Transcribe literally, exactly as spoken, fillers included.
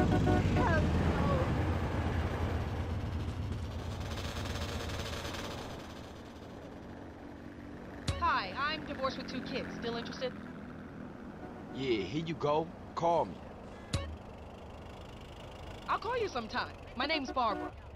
Hi, I'm divorced with two kids. Still interested? Yeah, here you go. Call me. I'll call you sometime. My name's Barbara.